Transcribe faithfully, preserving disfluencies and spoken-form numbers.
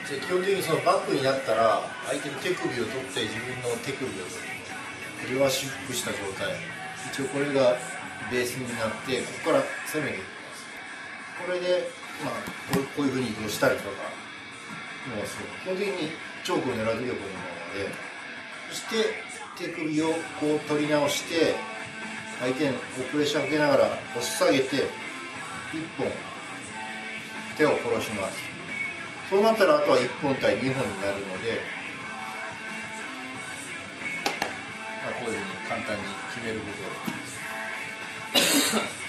で基本的にそのバックになったら相手の手首を取って自分の手首を取って両足フックした状態、一応これがベースになって、ここから攻めていきます。これで、まあ、こうこういうふうに移動したりとかもうそう基本的にチョークを狙う力のもので、そして手首をこう取り直して相手にプレッシャーをかけながら押し下げていっぽん手を殺します。そうなったらあとはいっぽん対にほんになるので、まあ、こういうふうに簡単に決めることができます。